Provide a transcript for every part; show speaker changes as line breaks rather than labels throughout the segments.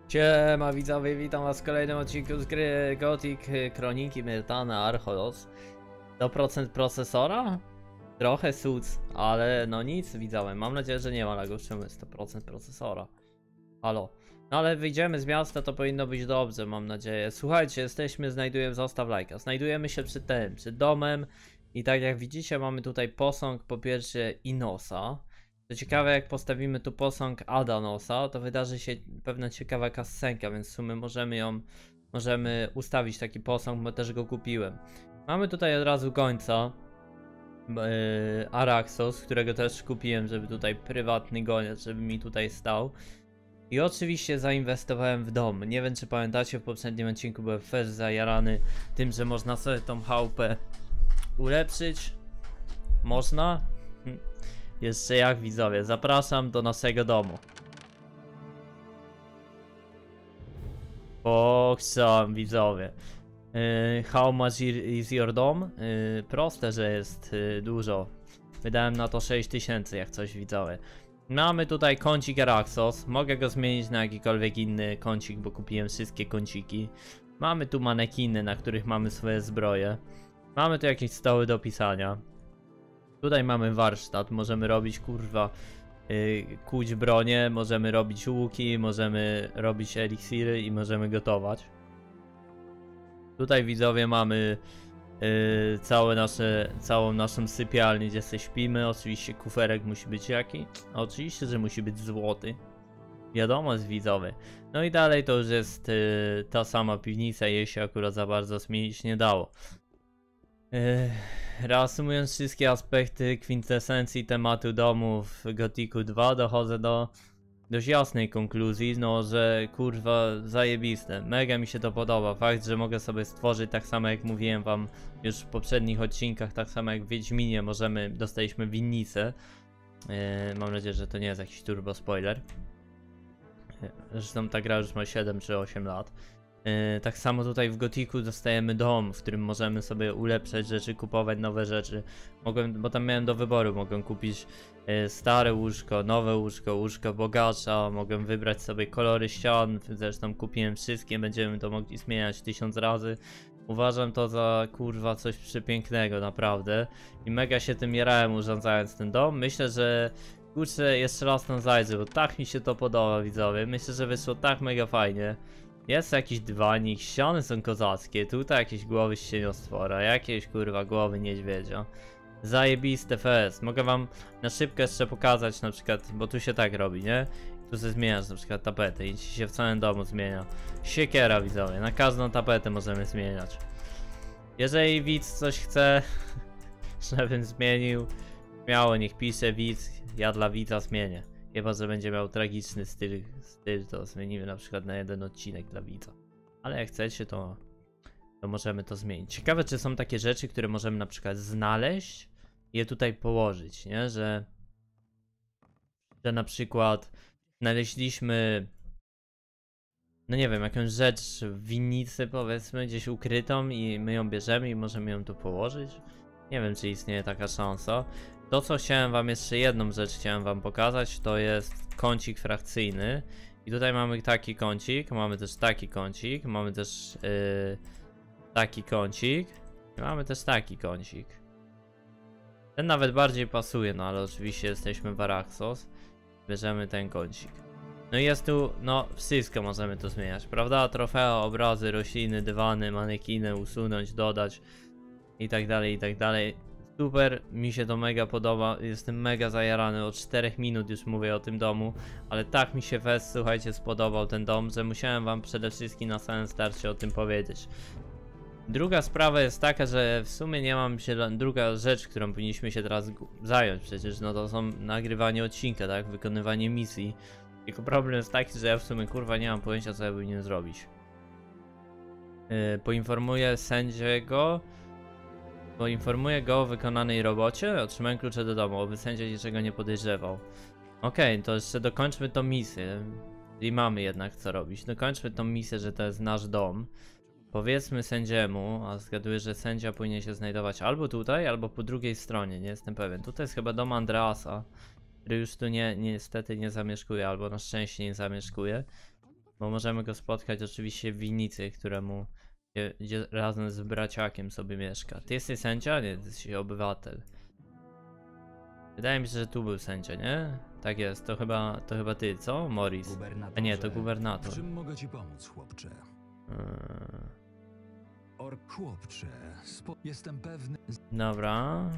Siema widzowie, witam was w kolejnym odcinku z gry Gothic Kroniki Myrtana Archolos. Do procent procesora? Trochę suc, ale no nic widzowie, mam nadzieję, że nie ma lagów, czemu jest 100% procesora. Halo. No ale wyjdziemy z miasta, to powinno być dobrze, mam nadzieję. Słuchajcie, zostaw lajka. Znajdujemy się przed domem i tak jak widzicie mamy tutaj posąg po pierwsze Inosa. Co ciekawe, jak postawimy tu posąg Adanosa, to wydarzy się pewna ciekawa kascenka, więc w sumie możemy ustawić taki posąg, bo też go kupiłem. Mamy tutaj od razu gońca Araxos, którego też kupiłem, żeby tutaj prywatny goniec, żeby mi tutaj stał. I oczywiście zainwestowałem w dom. Nie wiem, czy pamiętacie, w poprzednim odcinku byłem też zajarany tym, że można sobie tą chałupę ulepszyć. Można? Jeszcze jak widzowie, zapraszam do naszego domu. Pochczam widzowie. How much is your dom? Proste, że jest dużo. Wydałem na to 6000 jak coś widzowie. Mamy tutaj kącik Araxos. Mogę go zmienić na jakikolwiek inny kącik, bo kupiłem wszystkie kąciki. Mamy tu manekiny, na których mamy swoje zbroje. Mamy tu jakieś stoły do pisania. Tutaj mamy warsztat, możemy robić kurwa kuć bronię, możemy robić łuki, możemy robić eliksiry i możemy gotować. Tutaj widzowie mamy całą naszą sypialnię, gdzie sobie śpimy. Oczywiście kuferek musi być jaki? Oczywiście, że musi być złoty. Wiadomo, jest widzowy. No i dalej to już jest ta sama piwnica, jej się akurat za bardzo zmienić nie dało. Reasumując wszystkie aspekty kwintesencji tematu domu w Gothicu 2, dochodzę do dość jasnej konkluzji, no że kurwa zajebiste, mega mi się to podoba, fakt, że mogę sobie stworzyć tak samo jak mówiłem wam już w poprzednich odcinkach, tak samo jak w Wiedźminie dostaliśmy winnicę. Mam nadzieję, że to nie jest jakiś turbo spoiler. Zresztą ta gra już ma 7 czy 8 lat. Tak samo tutaj w Gothicu dostajemy dom, w którym możemy sobie ulepszać rzeczy, kupować nowe rzeczy. Bo tam miałem do wyboru, mogę kupić stare łóżko, nowe łóżko, łóżko bogacza, mogę wybrać sobie kolory ścian, zresztą kupiłem wszystkie, będziemy to mogli zmieniać 1000 razy. Uważam to za kurwa coś przepięknego, naprawdę. I mega się tym jarałem urządzając ten dom. Myślę, że kurczę, jeszcze raz tam zajrzę, bo tak mi się to podoba widzowie. Myślę, że wyszło tak mega fajnie. Jest jakiś dywanik, ściany są kozackie, tutaj jakieś głowy ścieniostwora, jakieś kurwa głowy niedźwiedzia. Zajebiste fest. Mogę wam na szybko jeszcze pokazać na przykład, bo tu się tak robi, nie? Tu się zmieniasz na przykład tapety i ci się w całym domu zmienia. Siekiera widzowie, na każdą tapetę możemy zmieniać. Jeżeli widz coś chce, żebym zmienił, śmiało niech pisze widz, ja dla widza zmienię. Chyba, że będzie miał tragiczny styl, to zmienimy na przykład na jeden odcinek dla widza. Ale jak chcecie, to możemy to zmienić. Ciekawe, czy są takie rzeczy, które możemy na przykład znaleźć i je tutaj położyć, nie? Że na przykład znaleźliśmy, no nie wiem, jakąś rzecz w winnicy powiedzmy, gdzieś ukrytą i my ją bierzemy i możemy ją tu położyć. Nie wiem, czy istnieje taka szansa. To, co chciałem wam, jeszcze jedną rzecz chciałem wam pokazać, to jest kącik frakcyjny. I tutaj mamy taki kącik, mamy też taki kącik, mamy też taki kącik. I mamy też taki kącik. Ten nawet bardziej pasuje, no ale oczywiście jesteśmy w Araxos. Bierzemy ten kącik. No i jest tu, no wszystko możemy tu zmieniać, prawda? Trofea, obrazy, rośliny, dywany, manekiny, usunąć, dodać i tak dalej, i tak dalej. Super, mi się to mega podoba, jestem mega zajarany, od 4 minut już mówię o tym domu, ale tak mi się słuchajcie, spodobał ten dom, że musiałem wam przede wszystkim na samym starcie o tym powiedzieć. Druga sprawa jest taka, że w sumie nie mam się, druga rzecz, którą powinniśmy się teraz zająć przecież, no to są nagrywanie odcinka, tak, wykonywanie misji. Tylko problem jest taki, że ja w sumie kurwa nie mam pojęcia, co ja powinien zrobić. Poinformuję sędziego o wykonanej robocie. Otrzymałem klucze do domu, aby sędzia niczego nie podejrzewał. Okej, to jeszcze dokończmy tą misję. I mamy jednak co robić. Dokończmy tą misję, że to jest nasz dom. Powiedzmy sędziemu, a zgaduję, że sędzia powinien się znajdować albo tutaj, albo po drugiej stronie, nie jestem pewien. Tutaj jest chyba dom Andreasa, który już tu niestety nie zamieszkuje, albo na szczęście nie zamieszkuje. Bo możemy go spotkać oczywiście w winnicy, któremu gdzie razem z braciakiem sobie mieszka. Ty jesteś sędzia? Nie, ty jesteś obywatel. Wydaje mi się, że tu był sędzia, nie? Tak jest, to chyba ty, co? Morris. A nie, to gubernator.
Czym mogę ci pomóc, chłopcze? Chłopcze, jestem pewny...
Dobra.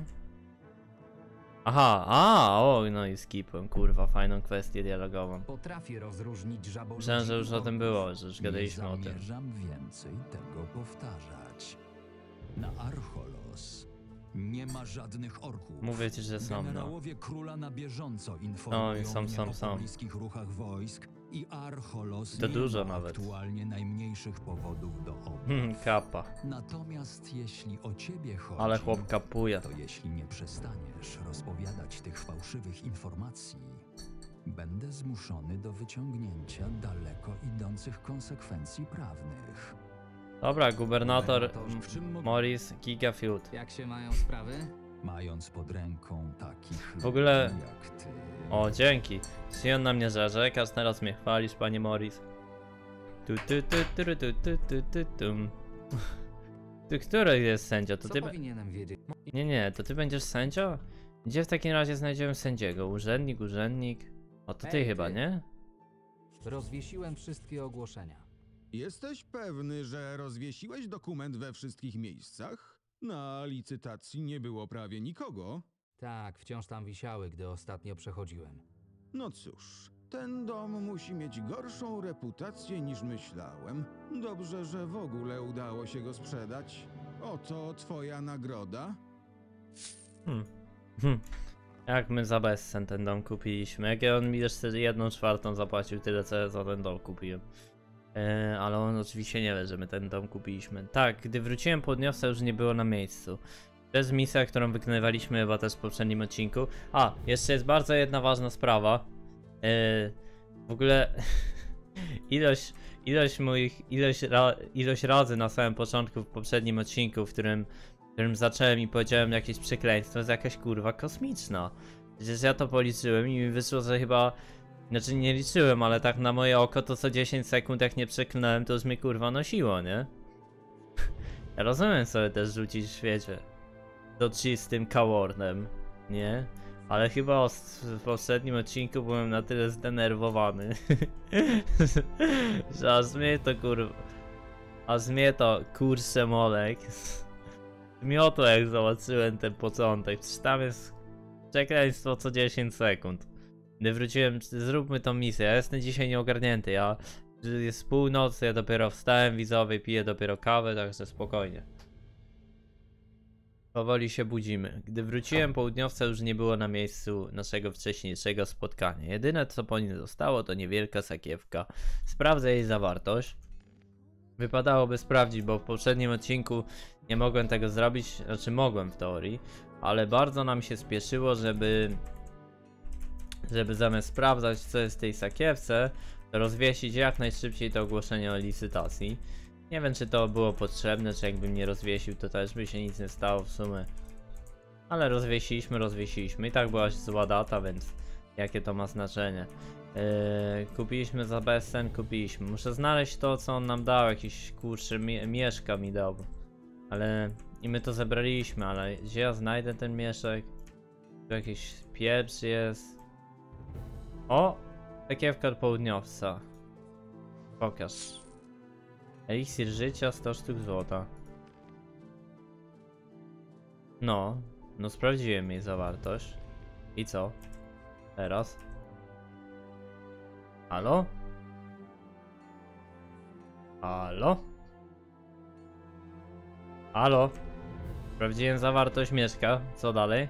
Aha, no i skipłem, kurwa, fajną kwestię dialogową.
Potrafię rozróżnić żaboludzi.
Myślałem, że już o tym było, że już gadaliśmy o tym.
Nie zamierzam więcej tego powtarzać. Na Archolos nie ma żadnych orków.
Mówię ci, że są, no.
Generałowie króla na bieżąco informują mnie o pobliskich ruchach wojsk i Archolos
To
nie
dużo
ma
nawet.
aktualnie najmniejszych powodów do obaw.
Kapa.
Natomiast jeśli o ciebie chodzi,
Ale chłop kapuje.
to jeśli nie przestaniesz rozpowiadać tych fałszywych informacji, będę zmuszony do wyciągnięcia daleko idących konsekwencji prawnych.
Dobra, gubernator
W
czym mogę-
Morris Gigafield.
Jak się mają sprawy?
Mając pod ręką takich
W ogóle-
ludzi jak ty.
O, dzięki. Jeśli on na mnie zarzekasz, teraz mnie chwalisz, panie Morris. Tum. Ty, który jest sędzia? To
Co
ty...
powinienem wiedzieć?
Nie, to ty będziesz sędzią? Gdzie w takim razie znajdziemy sędziego? Urzędnik? O, to ty
Ej,
chyba,
ty.
nie?
Rozwiesiłem wszystkie ogłoszenia.
Jesteś pewny, że rozwiesiłeś dokument we wszystkich miejscach? Na licytacji nie było prawie nikogo.
Tak, wciąż tam wisiały, gdy ostatnio przechodziłem.
No cóż, ten dom musi mieć gorszą reputację niż myślałem. Dobrze, że w ogóle udało się go sprzedać. Oto twoja nagroda.
Jak my za bezcen ten dom kupiliśmy? Jak on mi jeszcze 1/4 zapłacił tyle, co ja za ten dom kupiłem. Ale on oczywiście nie wie, że my ten dom kupiliśmy. Tak, gdy wróciłem po dniowca, już nie było na miejscu. To jest misja, którą wykonywaliśmy chyba też w poprzednim odcinku. A, jeszcze jest bardzo jedna ważna sprawa. W ogóle ilość razy na samym początku w poprzednim odcinku, w którym zacząłem i powiedziałem jakieś przekleństwo, jest jakaś kurwa kosmiczna. Przecież ja to policzyłem i mi wyszło, że chyba... Znaczy nie liczyłem, ale tak na moje oko to co 10 sekund jak nie przeklnąłem, to już mnie kurwa nosiło, nie? Ja rozumiem sobie też rzucić w świecie do czystym kawornem, nie? Ale chyba w poprzednim odcinku byłem na tyle zdenerwowany, że aż mnie to kurwa... Aż mnie to kurczę molek zmiotło jak zobaczyłem ten początek. Przecież tam jest przekleństwo co 10 sekund. Gdy wróciłem, zróbmy tą misję. Ja jestem dzisiaj nieogarnięty. Jest północ, ja dopiero wstałem, widzowie, piję dopiero kawę, także spokojnie. Powoli się budzimy. Gdy wróciłem, południowca już nie było na miejscu naszego wcześniejszego spotkania. Jedyne co po nim zostało to niewielka sakiewka. Sprawdzę jej zawartość. Wypadałoby sprawdzić, bo w poprzednim odcinku nie mogłem tego zrobić, znaczy mogłem w teorii, ale bardzo nam się spieszyło, żeby zamiast sprawdzać co jest w tej sakiewce, to rozwiesić jak najszybciej to ogłoszenie o licytacji. Nie wiem czy to było potrzebne, czy jakbym nie rozwiesił to też by się nic nie stało w sumie. Ale rozwiesiliśmy i tak była zła data, więc jakie to ma znaczenie. Kupiliśmy za bezcen, kupiliśmy. Muszę znaleźć to co on nam dał, jakiś kurczę mieszka mi dał. Ale i my to zebraliśmy, ale gdzie ja znajdę ten mieszek? Tu jakiś pieprz jest. O! Sakiewka od południowca. Pokaż. Eliksir życia 100 sztuk złota. No sprawdziłem jej zawartość. I co? Teraz? Halo? Halo? Halo? Sprawdziłem zawartość mieszka. Co dalej?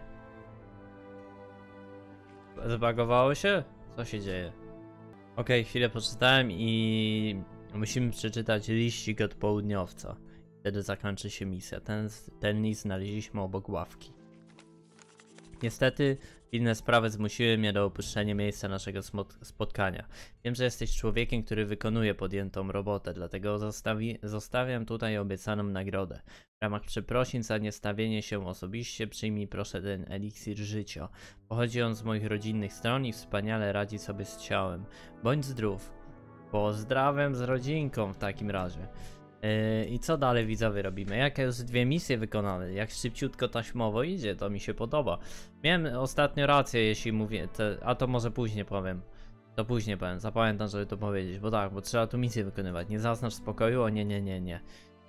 Zbagowało się? Co się dzieje? Okej, chwilę poczytałem i musimy przeczytać liścik od południowca. Wtedy zakończy się misja. Ten list znaleźliśmy obok ławki. Niestety inne sprawy zmusiły mnie do opuszczenia miejsca naszego spotkania. Wiem, że jesteś człowiekiem, który wykonuje podjętą robotę, dlatego zostawiam tutaj obiecaną nagrodę. W ramach przeprosin za niestawienie się osobiście przyjmij proszę ten eliksir życia. Pochodzi on z moich rodzinnych stron i wspaniale radzi sobie z ciałem. Bądź zdrów. Pozdrawiam z rodzinką w takim razie. I co dalej widzowie robimy? Jakie już 2 misje wykonane? Jak szybciutko taśmowo idzie, to mi się podoba. Miałem ostatnio rację, jeśli mówię, a to może później powiem. To później powiem, zapamiętam, żeby to powiedzieć, bo tak, bo trzeba tu misję wykonywać. Nie zaznacz spokoju, o nie.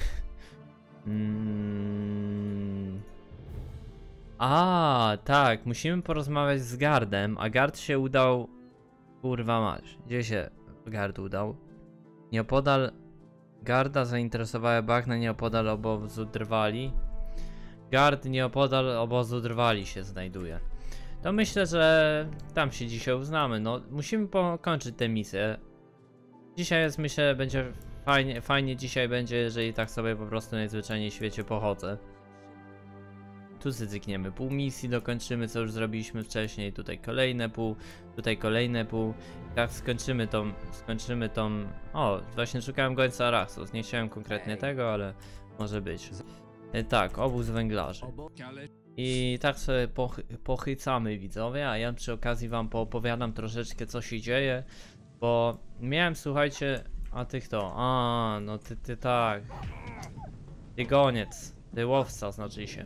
A, tak, musimy porozmawiać z Gardem, a Gard się udał... Kurwa mać, gdzie się Gard udał? Nieopodal Garda zainteresowały bagna nieopodal obozu Drwali. Gard nieopodal obozu Drwali się znajduje. To myślę, że tam się dzisiaj uznamy. No, musimy pokończyć tę misję. Dzisiaj jest, myślę, będzie fajnie dzisiaj będzie, jeżeli tak sobie po prostu najzwyczajniej w świecie pochodzę. Tu zykniemy pół misji, dokończymy co już zrobiliśmy wcześniej, tutaj kolejne pół. Tak skończymy tą... O, właśnie szukałem gońca Araxos, nie chciałem konkretnie tego, ale może być. Tak, obóz węglarzy. I tak sobie pochycamy widzowie, a ja przy okazji wam poopowiadam troszeczkę co się dzieje, bo miałem, słuchajcie, no ty tak. Ty goniec, ty łowca znaczy się.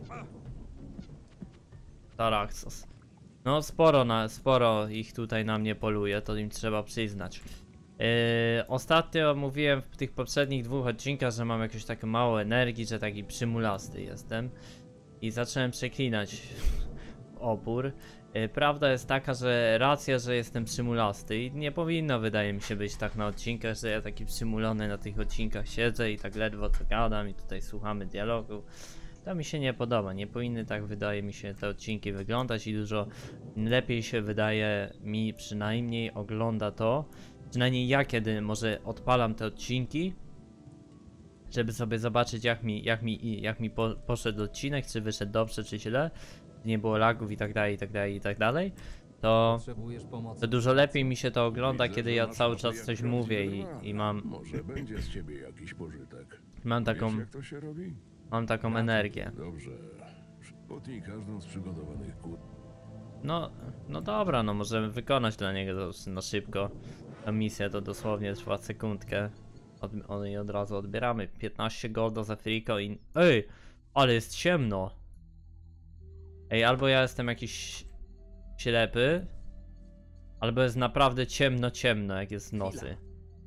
Araxos. No sporo ich tutaj na mnie poluje, to im trzeba przyznać. Ostatnio mówiłem w tych poprzednich 2 odcinkach, że mam jakieś takie mało energii, że taki przymulasty jestem. I zacząłem przeklinać opór. Prawda jest taka, że racja, że jestem przymulasty i nie powinno, wydaje mi się, być tak na odcinkach, że ja taki przymulony na tych odcinkach siedzę i tak ledwo co gadam i tutaj słuchamy dialogu. To mi się nie podoba, nie powinny tak, wydaje mi się, te odcinki wyglądać i dużo lepiej się wydaje mi, przynajmniej ogląda to, przynajmniej ja, kiedy może odpalam te odcinki, żeby sobie zobaczyć jak mi poszedł odcinek, czy wyszedł dobrze, czy źle, nie było lagów i tak dalej, to dużo lepiej mi się to ogląda, kiedy ja cały czas coś mówię i mam...
Może będzie z ciebie jakiś pożytek.
Mam taką...
Wiesz, jak to się robi?
Mam taką energię.
Dobrze. Potnij każdą z przygotowanych kłód.
No dobra, no możemy wykonać dla niego na szybko. Ta misja to dosłownie trwa sekundkę. I od razu odbieramy. 15 golda za friko i... Ej! Ale jest ciemno! Ej, albo ja jestem jakiś... ślepy, albo jest naprawdę ciemno, jak jest w nocy.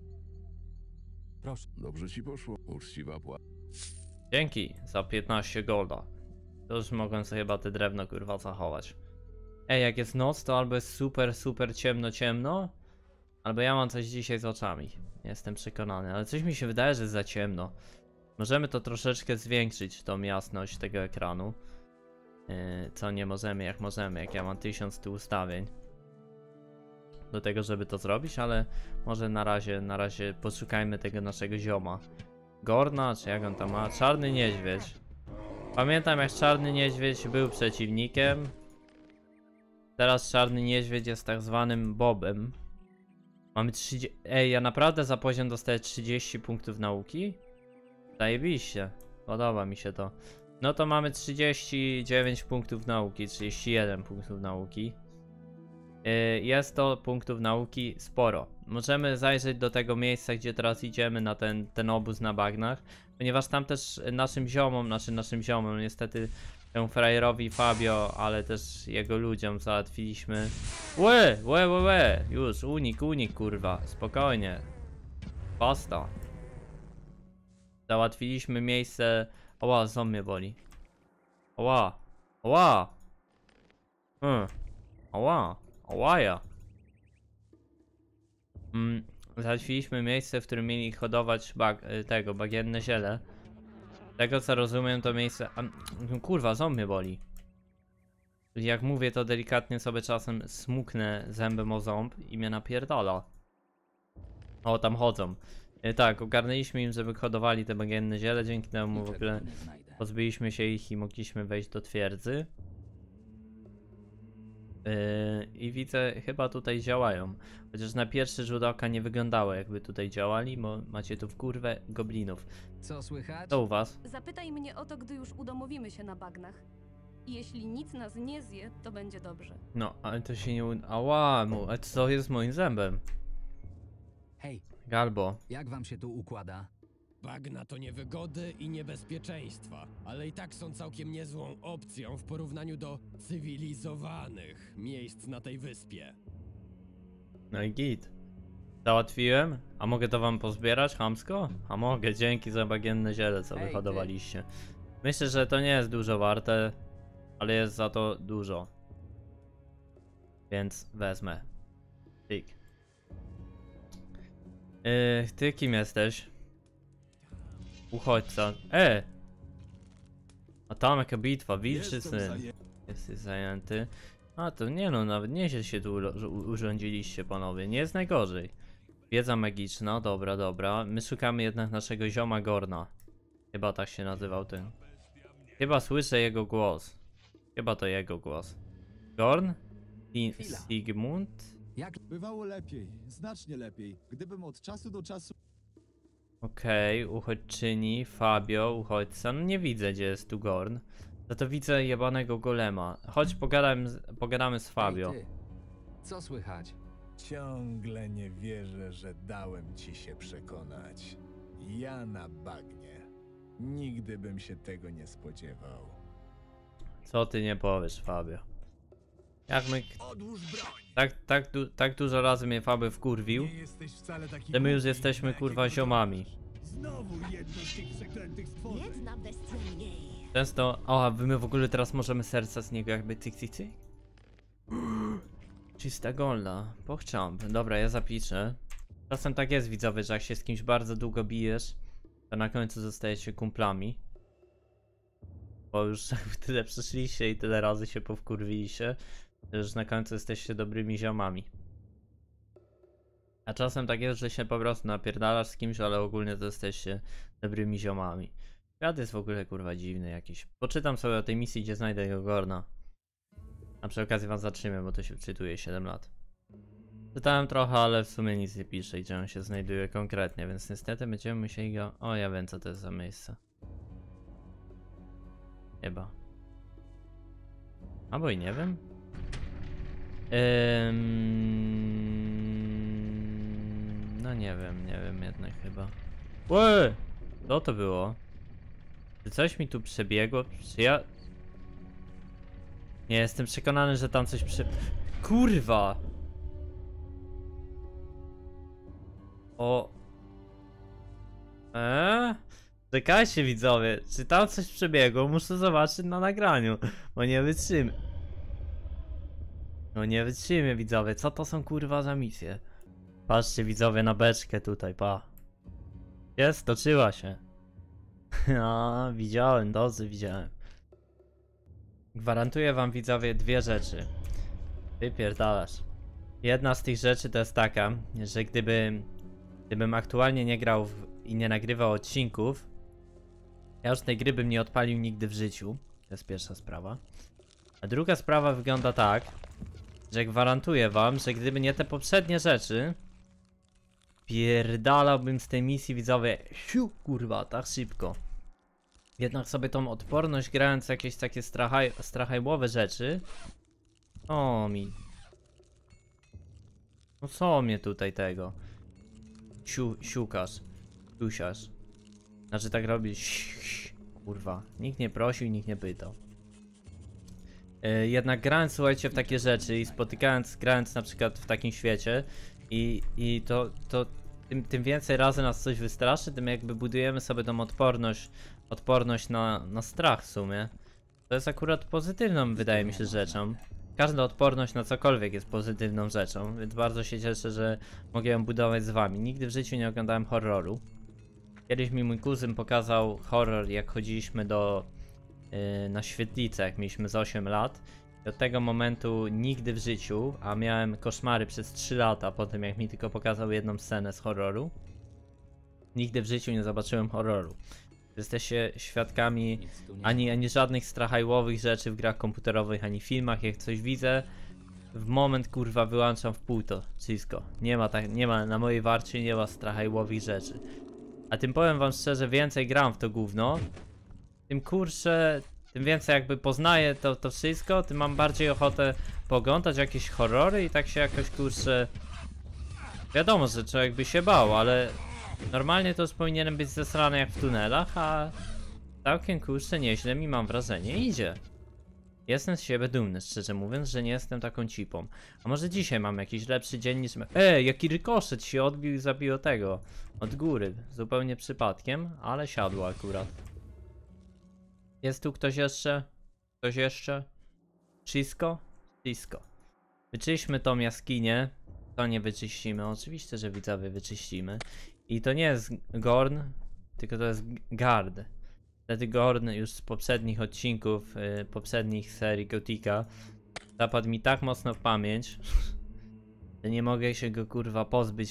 Proszę.
Dobrze ci poszło. Uczciwa płata.
Dzięki za 15 golda. To już mogłem sobie chyba te drewno kurwa zachować. Ej, jak jest noc, to albo jest super ciemno, albo ja mam coś dzisiaj z oczami. Nie jestem przekonany, ale coś mi się wydaje, że jest za ciemno. Możemy to troszeczkę zwiększyć, tą jasność tego ekranu. Co nie możemy, jak ja mam 1000 tu ustawień. Do tego, żeby to zrobić, ale może na razie poszukajmy tego naszego zioma. Gorna, czy jak on tam ma? Czarny niedźwiedź. Pamiętam, jak czarny niedźwiedź był przeciwnikiem. Teraz czarny niedźwiedź jest tak zwanym Bobem. Mamy 30... Ej, ja naprawdę za poziom dostaję 30 punktów nauki? Zajebiście. Podoba mi się to. No to mamy 39 punktów nauki, 31 punktów nauki. Jest to punktów nauki sporo. Możemy zajrzeć do tego miejsca, gdzie teraz idziemy, na ten obóz na bagnach, ponieważ tam też naszym ziomom, niestety temu frajerowi Fabio, ale też jego ludziom załatwiliśmy. Łe, już, unik, kurwa, spokojnie. Basta. Załatwiliśmy miejsce. Oła, ząb mnie boli. Oła. Ołaja. Załatwiliśmy miejsce, w którym mieli hodować bagienne ziele. Tego co rozumiem, to miejsce... kurwa, ząb mnie boli. Jak mówię, to delikatnie sobie czasem smuknę zębem o ząb i mnie napierdala. O, tam chodzą. Tak, ogarnęliśmy im, żeby hodowali te bagienne ziele, dzięki temu w ogóle pozbyliśmy się ich i mogliśmy wejść do twierdzy. I widzę, chyba tutaj działają. Chociaż na pierwszy rzut oka nie wyglądało, jakby tutaj działali, bo macie tu w kurwę goblinów.
Co słychać?
Co u was?
Zapytaj mnie o to, gdy już udomowimy się na bagnach. I jeśli nic nas nie zje, to będzie dobrze.
No, ale to się nie... Ała, a co jest moim zębem?
Hej,
Galbo.
Jak wam się tu układa?
Bagna to niewygody i niebezpieczeństwa, ale i tak są całkiem niezłą opcją w porównaniu do cywilizowanych miejsc na tej wyspie.
No i git. Załatwiłem? A mogę to wam pozbierać, chamsko? A mogę, dzięki za bagienne ziele, co
Ej, ty.
wyhodowaliście. Myślę, że to nie jest dużo warte, ale jest za to dużo. Więc wezmę. Tyk. Ty kim jesteś? Uchodźca. A tam jaka bitwa, wilczy syn. Jesteś zajęty. A to nie no, nawet nieźle się tu urządziliście, panowie. Nie jest najgorzej. Wiedza magiczna, dobra, dobra. My szukamy jednak naszego zioma Gorna. Chyba tak się nazywał ten. Chyba słyszę jego głos. Chyba to jego głos. Gorn? Sigmund?
Bywało lepiej, znacznie lepiej, gdybym od czasu do czasu...
Okej, uchodźczyni, Fabio, uchodźca. No nie widzę, gdzie jest tu Gorn. Za to widzę jebanego golema. Chodź pogadamy z Fabio.
Ej, ty. Co słychać?
Ciągle nie wierzę, że dałem ci się przekonać. Ja na bagnie. Nigdy bym się tego nie spodziewał.
Co ty nie powiesz, Fabio? Jak my...
Odłóż broń!
Tak dużo razy mnie Fabio wkurwił,
Nie jesteś wcale taki
że my już
głupi,
jesteśmy
na
kurwa
jakiego
ziomami.
Znowu jedno z tych przeklętych stworzeń.
Jedna bestia mniej.
Często... O, a my w ogóle teraz możemy serca z niego jakby cyk cyk cyk? Czysta golda. Pochchamp. Dobra, ja zapiszę. Czasem tak jest, widzowie, że jak się z kimś bardzo długo bijesz, to na końcu zostajecie kumplami. Bo już tyle przeszliście i tyle razy się powkurwiliście, że już na końcu jesteście dobrymi ziomami. A czasem tak jest, że się po prostu napierdalasz z kimś, ale ogólnie to jesteście dobrymi ziomami. Świat jest w ogóle kurwa dziwny jakiś. Poczytam sobie o tej misji, gdzie znajdę jego Gorna. A przy okazji was zatrzymię, bo to się wczytuje 7 lat. Czytałem trochę, ale w sumie nic nie pisze, gdzie on się znajduje konkretnie, więc niestety będziemy musieli go... O, ja wiem, co to jest za miejsce. Chyba. Albo i nie wiem. No nie wiem jednak chyba. Łe! Co to było? Czy coś mi tu przebiegło? Czy ja... Nie, jestem przekonany, że tam coś Kurwa! O... Czekajcie, widzowie, czy tam coś przebiegło? Muszę zobaczyć na nagraniu, bo nie wytrzymie. No nie wytrzymie, widzowie, co to są kurwa za misje? Patrzcie, widzowie, na beczkę tutaj, pa. Jest, toczyła się. No, widziałem, dobrze widziałem. Gwarantuję wam, widzowie, dwie rzeczy. Wypierdalasz. Jedna z tych rzeczy to jest taka, że gdybym aktualnie nie grał i nie nagrywał odcinków, ja już tej gry bym nie odpalił nigdy w życiu. To jest pierwsza sprawa. A druga sprawa wygląda tak, że gwarantuję wam, że gdyby nie te poprzednie rzeczy, pierdalałbym z tej misji, widzowie, kurwa, tak szybko. Jednak sobie tą odporność, grając jakieś takie strachajłowe rzeczy. O mi. No co mnie tutaj tego? Siukasz. Siusiasz. Znaczy tak robisz. Kurwa. Nikt nie prosił, nikt nie pytał. Jednak grając, słuchajcie, w takie rzeczy i grając na przykład w takim świecie i to tym więcej razy nas coś wystraszy, tym jakby budujemy sobie tą odporność na strach w sumie. To jest akurat pozytywną, wydaje mi się, rzeczą. Każda odporność na cokolwiek jest pozytywną rzeczą, więc bardzo się cieszę, że mogę ją budować z wami. Nigdy w życiu nie oglądałem horroru. Kiedyś mi mój kuzyn pokazał horror, jak chodziliśmy na świetlicę, jak mieliśmy z 8 lat. I od tego momentu nigdy w życiu, a miałem koszmary przez 3 lata po tym, jak mi tylko pokazał jedną scenę z horroru. Nigdy w życiu nie zobaczyłem horroru. Jesteście świadkami ani żadnych strachajłowych rzeczy w grach komputerowych, ani filmach. Jak coś widzę, w moment kurwa wyłączam w pół to wszystko. Nie ma na mojej warcie, nie ma strachajłowych rzeczy. A tym powiem wam szczerze, więcej gram w to gówno, tym kurczę, tym więcej jakby poznaję to wszystko, tym mam bardziej ochotę pooglądać jakieś horrory i tak się jakoś kurczę Wiadomo, że człowiek by się bał, ale normalnie to już powinienem być zesrany jak w tunelach, a całkiem kurczę nieźle mi, mam wrażenie, idzie. Jestem z siebie dumny, szczerze mówiąc, że nie jestem taką cipą. A może dzisiaj mam jakiś lepszy dzień niż... jaki rykoszet się odbił i zabiło tego. Od góry, zupełnie przypadkiem, ale siadło akurat. Jest tu ktoś jeszcze? Ktoś jeszcze? Wszystko? Wszystko. Wyczyśćmy tą jaskinię. To nie wyczyścimy, oczywiście, że widzowie wyczyścimy. I to nie jest Gorn, tylko to jest Gard. Wtedy Gorn już z poprzednich odcinków, poprzednich serii Gotika zapadł mi tak mocno w pamięć, że nie mogę się go kurwa pozbyć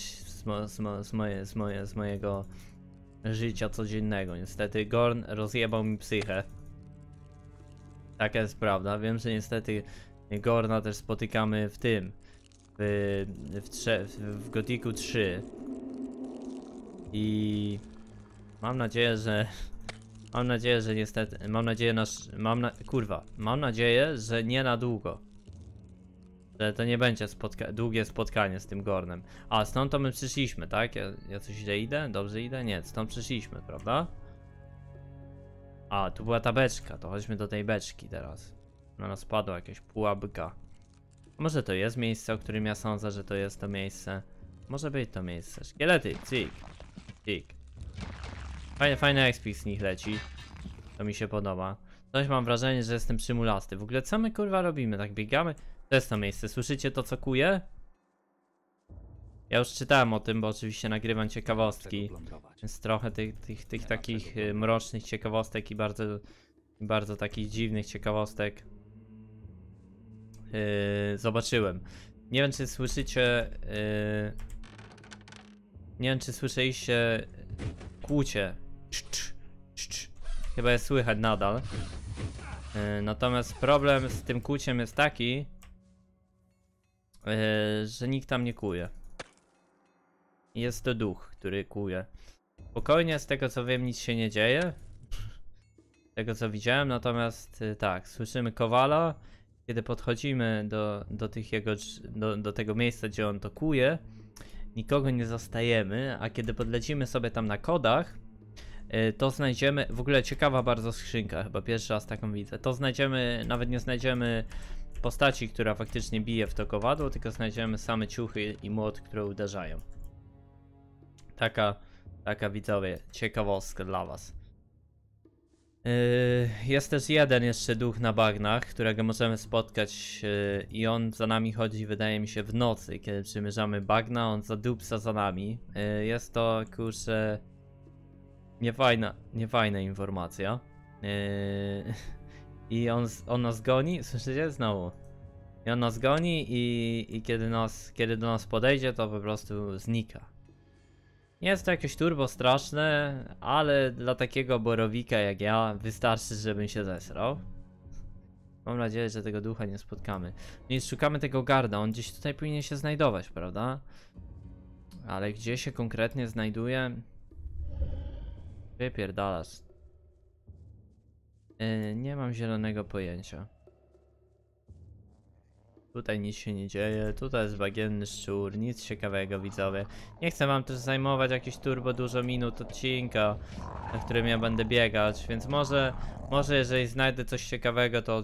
z mojego życia codziennego. Niestety Gorn rozjebał mi psychę. Taka jest prawda. Wiem, że niestety Gorna też spotykamy w tym. W Gotiku 3. I mam nadzieję, że niestety, mam nadzieję, że nie na długo. Że to nie będzie długie spotkanie z tym Gornem. A stąd to my przyszliśmy, tak? Ja coś źle idę? Dobrze idę? Nie, stąd przyszliśmy, prawda? A, tu była ta beczka, to chodźmy do tej beczki teraz. Na nas padła jakaś pułapka. Może to jest miejsce, o którym ja sądzę, że to jest to miejsce. Może być to miejsce. Szkielety, cyk, cyk. Fajny ekspik z nich leci. To mi się podoba. Coś mam wrażenie, że jestem przymulasty. W ogóle co my kurwa robimy? Tak biegamy? To jest to miejsce. Słyszycie to, co kuje? Ja już czytałem o tym, bo oczywiście nagrywam ciekawostki. Więc trochę tych takich mrocznych ciekawostek i bardzo takich dziwnych ciekawostek zobaczyłem. Nie wiem, czy słyszycie... nie wiem, czy słyszeliście kłucie. Chyba jest słychać nadal. Natomiast problem z tym kłuciem jest taki, że nikt tam nie kuje. Jest to duch, który kuje. Spokojnie, z tego co wiem, nic się nie dzieje. Z tego co widziałem, natomiast tak, słyszymy Kowala. Kiedy podchodzimy do tego miejsca, gdzie on to kuje, nikogo nie zostajemy, a kiedy podlecimy sobie tam na kodach, to znajdziemy, w ogóle ciekawa bardzo skrzynka, chyba pierwszy raz taką widzę, to znajdziemy, nawet nie znajdziemy postaci, która faktycznie bije w to kowadło, tylko znajdziemy same ciuchy i młot, które uderzają. Taka widzowie, ciekawostka dla was. Jest też jeden jeszcze duch na bagnach, którego możemy spotkać i on za nami chodzi, wydaje mi się, w nocy, kiedy przymierzamy bagna, on zadupsa za nami. Jest to, kurczę, niefajna informacja. I on nas goni, słyszycie? Znowu. I on nas goni i kiedy do nas podejdzie, to po prostu znika. Nie jest to jakieś turbo straszne, ale dla takiego borowika jak ja wystarczy, żebym się zesrał. Mam nadzieję, że tego ducha nie spotkamy. No i szukamy tego garda, on gdzieś tutaj powinien się znajdować, prawda? Ale gdzie się konkretnie znajduje? Wypierdalasz. Nie mam zielonego pojęcia. Tutaj nic się nie dzieje, tutaj jest bagienny szczur, nic ciekawego widzowie. Nie chcę wam też zajmować jakieś turbo dużo minut odcinka, na którym ja będę biegać, więc może jeżeli znajdę coś ciekawego, to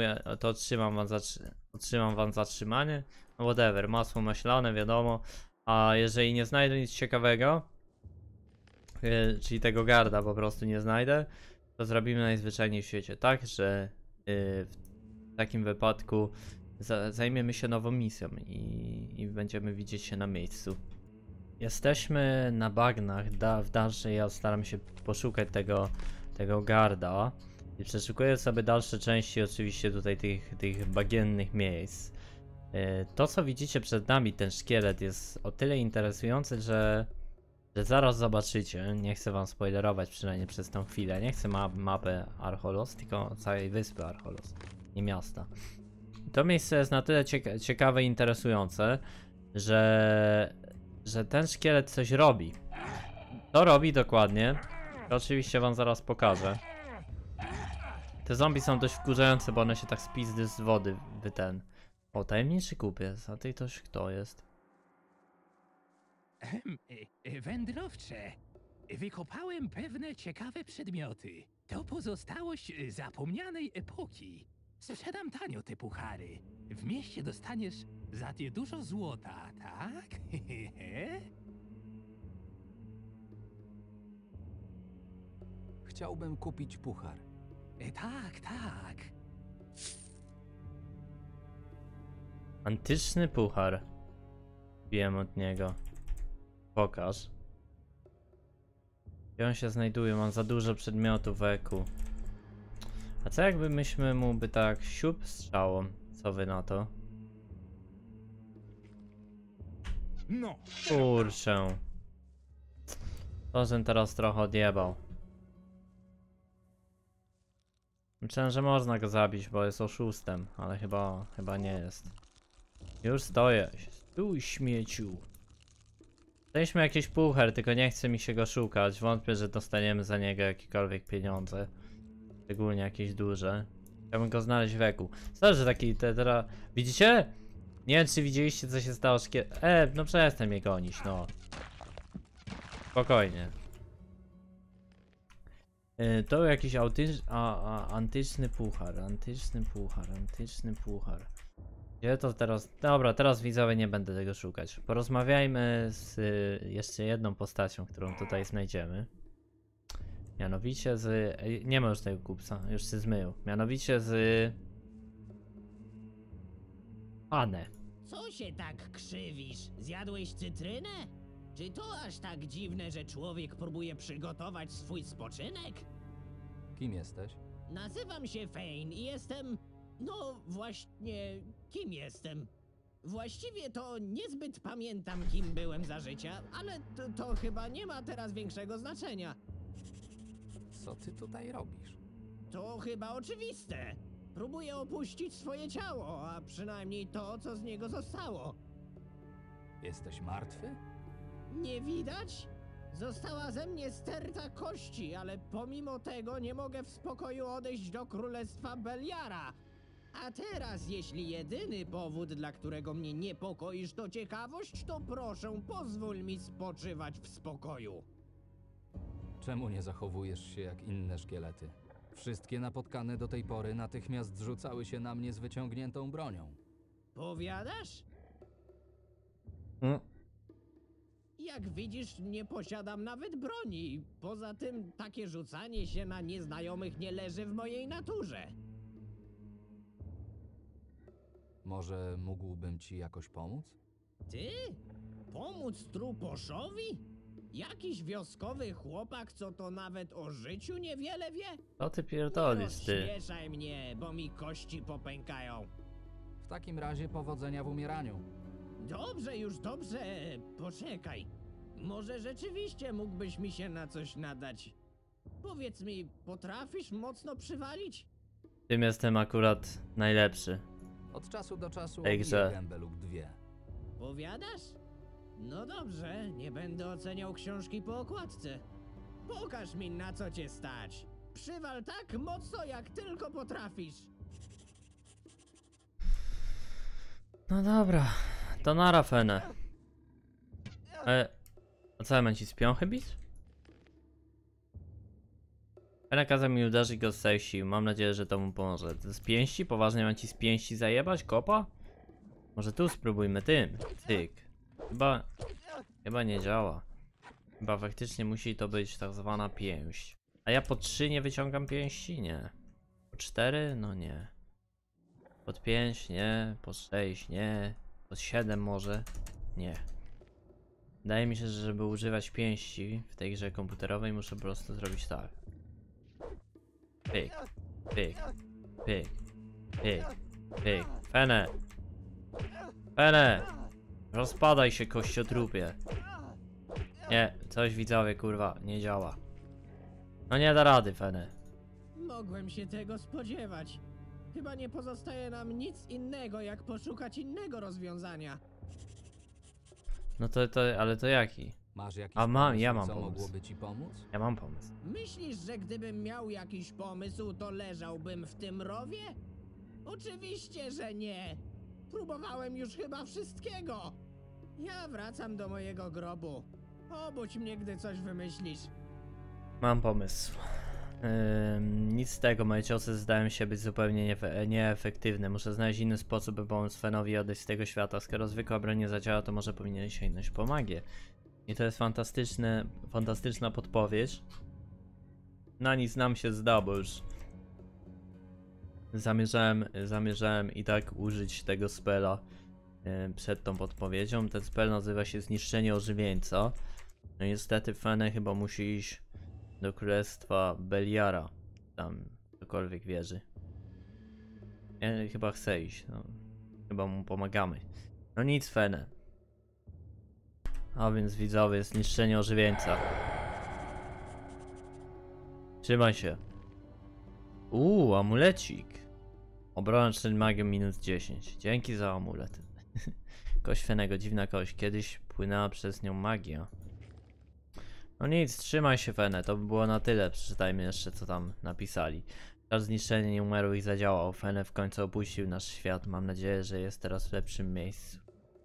otrzymam wam zatrzymanie. No whatever, masło maślane, wiadomo. A jeżeli nie znajdę nic ciekawego, czyli tego garda po prostu nie znajdę, to zrobimy najzwyczajniej w świecie tak, że w takim wypadku zajmiemy się nową misją i będziemy widzieć się na miejscu. Jesteśmy na bagnach, w dalszej ja staram się poszukać tego garda i przeszukuję sobie dalsze części oczywiście tutaj tych bagiennych miejsc. To co widzicie przed nami, ten szkielet jest o tyle interesujący, że zaraz zobaczycie, nie chcę wam spoilerować przynajmniej przez tą chwilę, nie chcę mapę Archolos, tylko całej wyspy Archolos, nie miasta. To miejsce jest na tyle ciekawe i interesujące, że ten szkielet coś robi. To robi dokładnie. To oczywiście wam zaraz pokażę. Te zombie są dość wkurzające, bo one się tak z pizdy z wody O, tajemniczy kupiec. A ty ktoś kto jest?
Wędrowcze, wykopałem pewne ciekawe przedmioty. To pozostałość zapomnianej epoki. Sprzedam tanio te puchary. W mieście dostaniesz za nie dużo złota, tak?
Chciałbym kupić puchar.
Tak, tak.
Antyczny puchar. Wiem od niego. Pokaż. Gdzie on się znajduje? Mam za dużo przedmiotów w eku. A co jakby myśmy mu by tak siup strzałą? Co wy na to?
No.
Kurczę. To żem teraz trochę odjebał. Myślałem, że można go zabić, bo jest oszustem, ale chyba nie jest. Już stoję. Stój, śmieciu. Dostaliśmy jakiś puchar, tylko nie chce mi się go szukać. Wątpię, że dostaniemy za niego jakiekolwiek pieniądze. Szczególnie jakieś duże. Chciałbym go znaleźć w eku. Zależy taki teraz. Widzicie? Nie wiem, czy widzieliście, co się stało z no przestań mnie gonić, no. Spokojnie. To był jakiś antyczny puchar. Antyczny puchar. Gdzie to teraz? Dobra, teraz widzowie nie będę tego szukać. Porozmawiajmy z jeszcze jedną postacią, którą tutaj znajdziemy. Mianowicie z... Nie ma już tego kupca, już się zmył. Mianowicie z... Anę.
Co się tak krzywisz? Zjadłeś cytrynę? Czy to aż tak dziwne, że człowiek próbuje przygotować swój spoczynek?
Kim jesteś?
Nazywam się Fane i jestem... No właśnie, kim jestem? Właściwie to niezbyt pamiętam, kim byłem za życia, ale to chyba nie ma teraz większego znaczenia.
Co ty tutaj robisz?
To chyba oczywiste. Próbuję opuścić swoje ciało, a przynajmniej to, co z niego zostało.
Jesteś martwy?
Nie widać? Została ze mnie sterta kości, ale pomimo tego nie mogę w spokoju odejść do królestwa Beliara. A teraz, jeśli jedyny powód, dla którego mnie niepokoisz, to ciekawość, to proszę, pozwól mi spoczywać w spokoju.
Czemu nie zachowujesz się jak inne szkielety? Wszystkie napotkane do tej pory natychmiast rzucały się na mnie z wyciągniętą bronią.
Powiadasz? Jak widzisz, nie posiadam nawet broni. Poza tym, takie rzucanie się na nieznajomych nie leży w mojej naturze.
Może mógłbym ci jakoś pomóc?
Ty? Pomóc truposzowi? Jakiś wioskowy chłopak, co to nawet o życiu niewiele wie?
Co ty pierdolisz, ty?
Rozśmieszaj mnie, bo mi kości popękają.
W takim razie powodzenia w umieraniu.
Dobrze, już dobrze. Poczekaj. Może rzeczywiście mógłbyś mi się na coś nadać. Powiedz mi, potrafisz mocno przywalić?
Tym jestem akurat najlepszy.
Od czasu do czasu
Ej,
obiję
grze.
gębę lub dwie.
Powiadasz? No dobrze, nie będę oceniał książki po okładce. Pokaż mi, na co cię stać. Przywal tak mocno, jak tylko potrafisz.
No dobra, to nara Fene. A co, ja mam ci z piąchy bić? Fene kazał mi uderzyć go z całych sił, mam nadzieję, że to mu pomoże. Z pięści? Poważnie mam ci z pięści zajebać? Kopa? Może tu spróbujmy tym. Cyk. Chyba nie działa. Chyba faktycznie musi to być tak zwana pięść. A ja po 3 nie wyciągam pięści? Nie. Po 4? No nie. Pod 5? Nie. Po 6? Nie. Pod 7 może? Nie. Wydaje mi się, że żeby używać pięści w tej grze komputerowej, muszę po prostu zrobić tak. Pyk. Pyk. Pyk. Pyk. Pyk. Fene! Fene! Rozpadaj się, kościotrupie. Nie, coś widzowie, kurwa, nie działa. No nie da rady, Fene.
Mogłem się tego spodziewać. Chyba nie pozostaje nam nic innego, jak poszukać innego rozwiązania.
No ale to jaki?
Masz jakiś
ja mam
co
pomysł.
mogłoby ci pomóc?
Ja mam pomysł.
Myślisz, że gdybym miał jakiś pomysł, to leżałbym w tym rowie? Oczywiście, że nie. Próbowałem już chyba wszystkiego. Ja wracam do mojego grobu. Obudź mnie, gdy coś wymyślisz.
Mam pomysł. Nic z tego, moje ciosy zdają się być zupełnie nieefektywne. Muszę znaleźć inny sposób, by pomóc Fenowi odejść z tego świata. Skoro zwykła broń nie zadziała, to może powinien sięgnąć po magię. I to jest fantastyczna podpowiedź. Na nic nam się zda, bo już zamierzałem i tak użyć tego spela przed tą podpowiedzią. Ten spell nazywa się Zniszczenie Ożywieńca. No niestety Fene chyba musi iść do królestwa Beliara. Tam cokolwiek wierzy. Ja chyba chcę iść. No, chyba mu pomagamy. No nic, Fene. A więc widzowie, Zniszczenie Ożywieńca. Trzymaj się. Amulecik. Obrona przed magią minus 10. Dzięki za amulet. Kość Fenego, dziwna kość. Kiedyś płynęła przez nią magia. No nic, trzymaj się, Fene. To by było na tyle. Przeczytajmy jeszcze, co tam napisali. Czas zniszczenia nie umarł i zadziałał. Fene w końcu opuścił nasz świat. Mam nadzieję, że jest teraz w lepszym miejscu.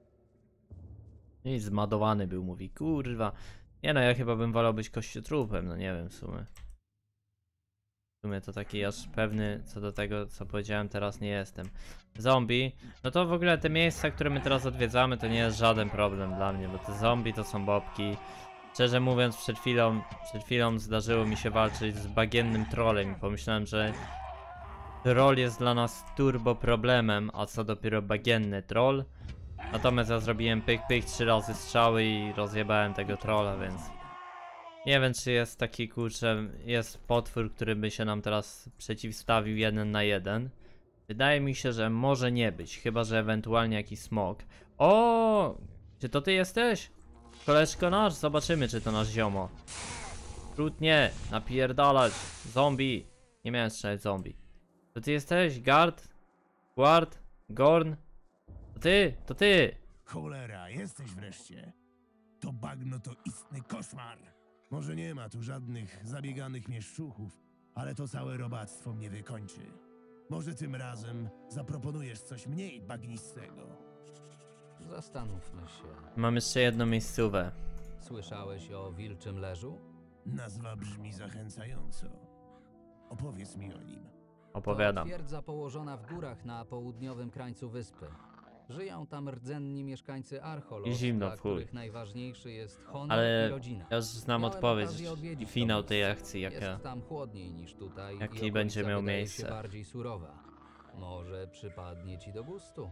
I zmadowany był, mówi. Kurwa. Nie no, ja chyba bym wolał być kościotrupem. No nie wiem, w sumie. W sumie to taki aż pewny co do tego, co powiedziałem, teraz nie jestem. Zombie. No to w ogóle te miejsca, które my teraz odwiedzamy, to nie jest żaden problem dla mnie, bo te zombie to są bobki. Szczerze mówiąc, przed chwilą zdarzyło mi się walczyć z bagiennym trollem i pomyślałem, że troll jest dla nas turbo problemem, a co dopiero bagienny troll. Natomiast ja zrobiłem pyk 3 razy strzały i rozjebałem tego trolla, więc nie wiem, czy jest taki, kurczę, jest potwór, który by się nam teraz przeciwstawił 1 na 1. Wydaje mi się, że może nie być, chyba że ewentualnie jakiś smok. O, czy to ty jesteś? Koleżko nasz, zobaczymy, czy to nasz ziomo. Trudnie, napierdalać. Zombie. Nie miałem strzelać zombie. To ty jesteś? Guard? Gorn? To ty!
Cholera, jesteś wreszcie. To bagno to istny koszmar. Może nie ma tu żadnych zabieganych mieszczuchów, ale to całe robactwo mnie wykończy. Może tym razem zaproponujesz coś mniej bagnistego.
Zastanówmy się.
Mam jeszcze jedną miejscówę.
Słyszałeś o Wilczym Leżu?
Nazwa brzmi zachęcająco. Opowiedz mi o nim.
Opowiadam.
To twierdza położona w górach na południowym krańcu wyspy. Żyją tam rdzenni mieszkańcy Archolos,
I zimno
dla
w chuj.
których najważniejszy jest honor
Ale
i rodzina.
ja już znam
Miałem
odpowiedź
okazję odwiedzić
i finał
to
tej
miejsce.
akcji,
Jest tam chłodniej niż tutaj
jaki
i okolica
będzie miał
wydaje
miejsce.
się bardziej surowa. Może przypadnie ci do gustu.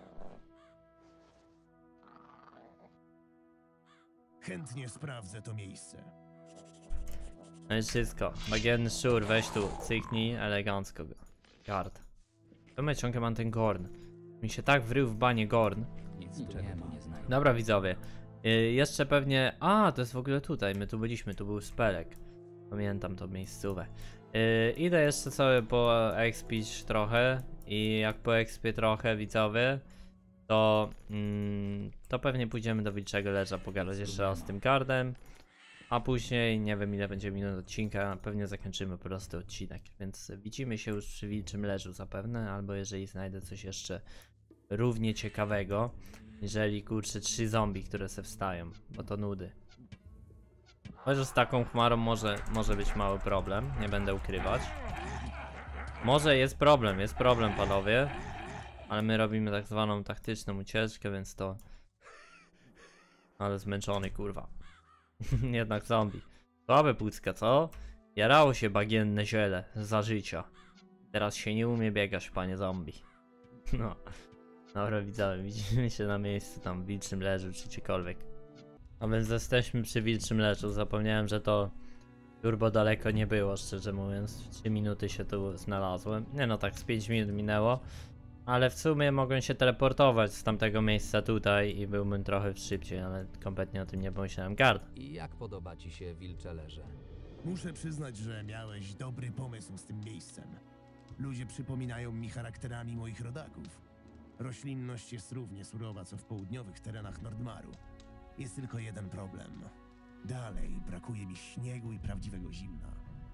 Chętnie sprawdzę to miejsce.
No i wszystko. Bagienny szczur, weź tu, cyknij elegancko go. Guard. To ciągle mam ten Gorn. Mi się tak wrył w banie Gorn.
Nic tu nie ma.
Dobra widzowie. Jeszcze pewnie... A, to jest w ogóle tutaj. My tu byliśmy, tu był spelek. Pamiętam tą miejscówę. Idę jeszcze sobie po expić trochę. I jak po expie trochę, widzowie, to pewnie pójdziemy do Wilczego Leża pogadać jeszcze raz z tym Guardem. A później, nie wiem ile będzie minut odcinka, pewnie zakończymy po prostu odcinek. Więc widzimy się już przy Wilczym Leżu zapewne, albo jeżeli znajdę coś jeszcze równie ciekawego. Jeżeli kurczę 3 zombie, które se wstają, bo to nudy. Chociaż z taką chmarą może być mały problem, nie będę ukrywać. Może jest problem panowie. Ale my robimy tak zwaną taktyczną ucieczkę, więc to... Ale zmęczony kurwa. Jednak zombie. Słabe płucka, co? Jarało się bagienne ziele za życia. Teraz się nie umie biegać, panie zombie. No. Dobra widzowie, widzimy się na miejscu tam w Wilczym Leżu czy gdziekolwiek. A więc jesteśmy przy Wilczym Leżu. Zapomniałem, że to turbo daleko nie było, szczerze mówiąc. W 3 minuty się tu znalazłem. Nie no, tak z 5 minut minęło. Ale w sumie mogłem się teleportować z tamtego miejsca tutaj i byłbym trochę szybciej, ale kompletnie o tym nie pomyślałem. Guard.
I jak podoba ci się Wilcze Leże?
Muszę przyznać, że miałeś dobry pomysł z tym miejscem. Ludzie przypominają mi charakterami moich rodaków. Roślinność jest równie surowa, co w południowych terenach Nordmaru. Jest tylko jeden problem. Dalej brakuje mi śniegu i prawdziwego zimna.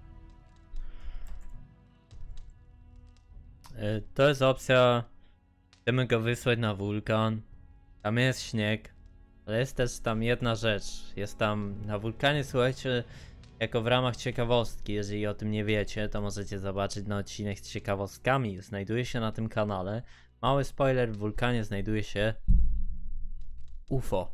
To jest opcja. Chcemy go wysłać na wulkan. Tam jest śnieg. Ale jest też tam jedna rzecz. Jest tam na wulkanie, słuchajcie, jako w ramach ciekawostki, jeżeli o tym nie wiecie, to możecie zobaczyć na odcinek z ciekawostkami. Znajduje się na tym kanale. Mały spoiler, w wulkanie znajduje się UFO.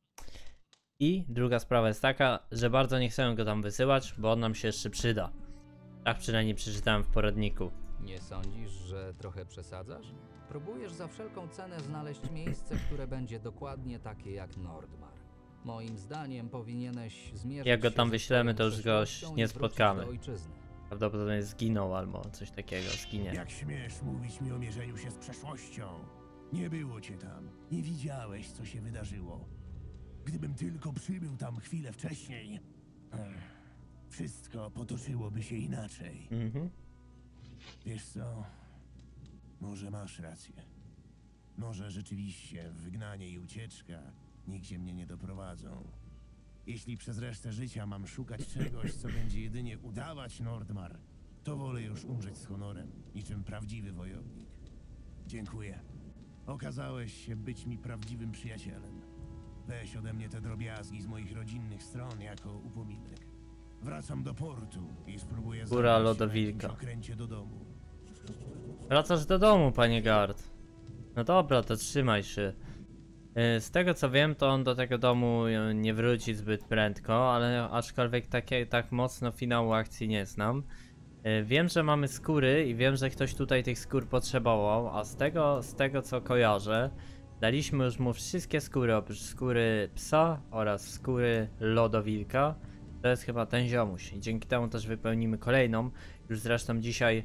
I druga sprawa jest taka, że bardzo nie chcę go tam wysyłać, bo on nam się jeszcze przyda. Tak przynajmniej przeczytałem w poradniku.
Nie sądzisz, że trochę przesadzasz? Próbujesz za wszelką cenę znaleźć miejsce, które będzie dokładnie takie jak Nordmar. Moim zdaniem powinieneś zmierzyć
Jak go
się
tam
ze
wyślemy,
swoją
to już go
przeszłością
nie
i wrócić
spotkamy.
do ojczyzny.
Prawdopodobnie zginął albo coś takiego, zginie.
Jak śmiesz mówić mi o mierzeniu się z przeszłością? Nie było cię tam. Nie widziałeś, co się wydarzyło. Gdybym tylko przybył tam chwilę wcześniej, wszystko potoczyłoby się inaczej. Wiesz co? Może masz rację. Może rzeczywiście wygnanie i ucieczka nigdzie mnie nie doprowadzą. Jeśli przez resztę życia mam szukać czegoś, co będzie jedynie udawać Nordmar, to wolę już umrzeć z honorem, niczym prawdziwy wojownik. Dziękuję. Okazałeś się być mi prawdziwym przyjacielem. Weź ode mnie te drobiazgi z moich rodzinnych stron jako upominek. Wracam do portu i spróbuję
Góra
zabrać się
Lodowilka.
na jakimś okręcie do domu.
Wracasz do domu, panie Gard. No dobra, to trzymaj się. Z tego co wiem, to on do tego domu nie wróci zbyt prędko, ale aczkolwiek tak mocno finału akcji nie znam. Wiem, że mamy skóry i wiem, że ktoś tutaj tych skór potrzebował, a z tego co kojarzę, daliśmy już mu wszystkie skóry, oprócz skóry psa oraz skóry lodowilka. To jest chyba ten ziomuś i dzięki temu też wypełnimy kolejną, już zresztą dzisiaj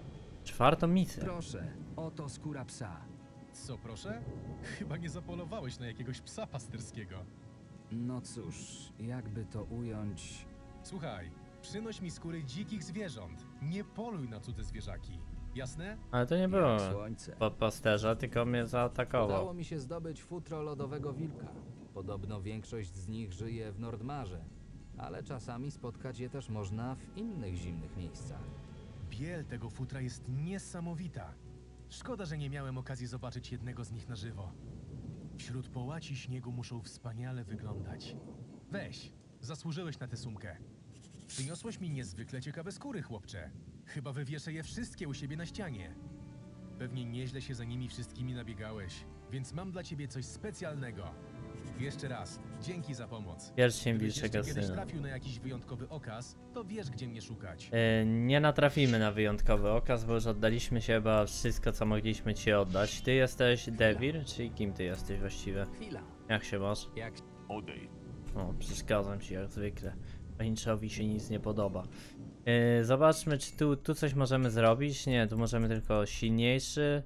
4. misję.
Proszę, oto skóra psa.
Co proszę? Chyba nie zapolowałeś na jakiegoś psa pasterskiego.
No cóż, jakby to ująć...
Słuchaj, przynoś mi skóry dzikich zwierząt. Nie poluj na cudze zwierzaki. Jasne?
Ale to nie było
Jak słońce.
pasterza, tylko mnie zaatakował.
Udało mi się zdobyć futro lodowego wilka. Podobno większość z nich żyje w Nordmarze, ale czasami spotkać je też można w innych zimnych miejscach.
Biel tego futra jest niesamowita. Szkoda, że nie miałem okazji zobaczyć jednego z nich na żywo. Wśród połaci śniegu muszą wspaniale wyglądać. Weź, zasłużyłeś na tę sumkę. Przyniosłeś mi niezwykle ciekawe skóry, chłopcze. Chyba wywieszę je wszystkie u siebie na ścianie. Pewnie nieźle się za nimi wszystkimi nabiegałeś, więc mam dla ciebie coś specjalnego. Jeszcze raz, dzięki za pomoc.
Pierścień
Gdybyś jeszcze
wilczego
kiedyś
syna.
trafił na jakiś wyjątkowy okaz, to wiesz, gdzie mnie szukać.
Nie natrafimy na wyjątkowy okaz, bo już oddaliśmy się chyba wszystko, co mogliśmy ci oddać. Ty jesteś Devir, czy kim ty jesteś właściwie?
Chwila.
Jak się masz?
Jak...
Odejdź.
O, przeszkadzam ci jak zwykle. Paniczowi się nic nie podoba. Zobaczmy, czy tu coś możemy zrobić. Nie, tu możemy tylko silniejszy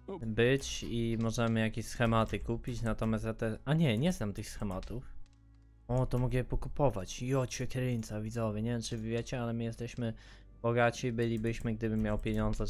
być i możemy jakieś schematy kupić, natomiast ja te... A nie znam tych schematów. O, to mogę je pokupować. Jocie kręca, widzowie. Nie wiem, czy wiecie, ale my jesteśmy bogaci, bylibyśmy, gdybym miał pieniądze,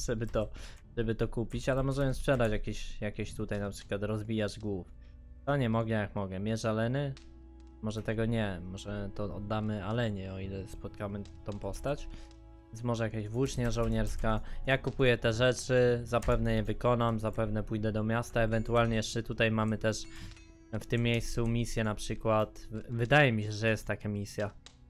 żeby to kupić, ale możemy sprzedać jakieś tutaj na przykład rozbijacz głów. To nie mogę jak mogę. Mierz Aleny? Może tego nie, może to oddamy Alenie, o ile spotkamy tą postać. Więc może jakaś włócznia żołnierska. Ja kupuję te rzeczy, zapewne je wykonam, zapewne pójdę do miasta. Ewentualnie jeszcze tutaj mamy też w tym miejscu misję na przykład. Wydaje mi się, że jest taka misja.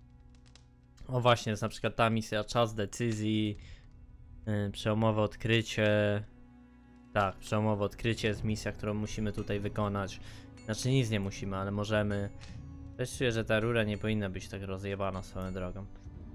O właśnie, jest na przykład ta misja, czas decyzji, przełomowe odkrycie. Tak, przełomowe odkrycie jest misja, którą musimy tutaj wykonać. Znaczy nic nie musimy, ale możemy. Też czuję, że ta rura nie powinna być tak rozjebana swoją drogą.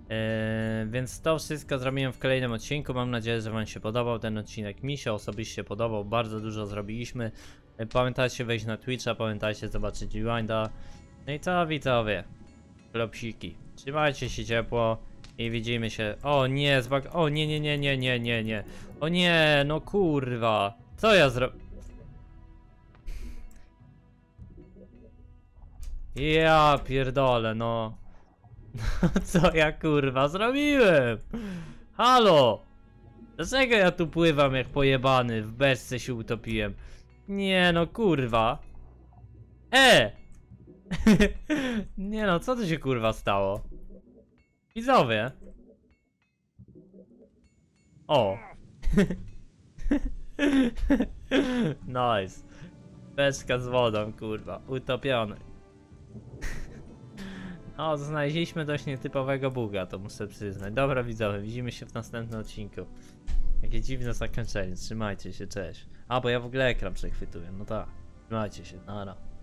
Więc to wszystko zrobiłem w kolejnym odcinku. Mam nadzieję, że wam się podobał ten odcinek. Mi się osobiście podobał, bardzo dużo zrobiliśmy. Pamiętajcie wejść na Twitcha, pamiętajcie zobaczyć Rewinda. No i co widzowie? Klopsiki. Trzymajcie się ciepło i widzimy się. O nie, o nie. O nie, no kurwa. Co ja Ja pierdolę, no. Co ja kurwa zrobiłem? Halo! Dlaczego ja tu pływam jak pojebany? W beczce się utopiłem. Nie no kurwa. Nie no, co tu się kurwa stało? Widzowie. O. Nice. Beczka z wodą, kurwa, utopiony. O, znaleźliśmy dość nietypowego buga, to muszę przyznać. Dobra widzowie, widzimy się w następnym odcinku. Jakie dziwne zakończenie, trzymajcie się, cześć. A, bo ja w ogóle ekran przechwytuję, no tak. Trzymajcie się, nara.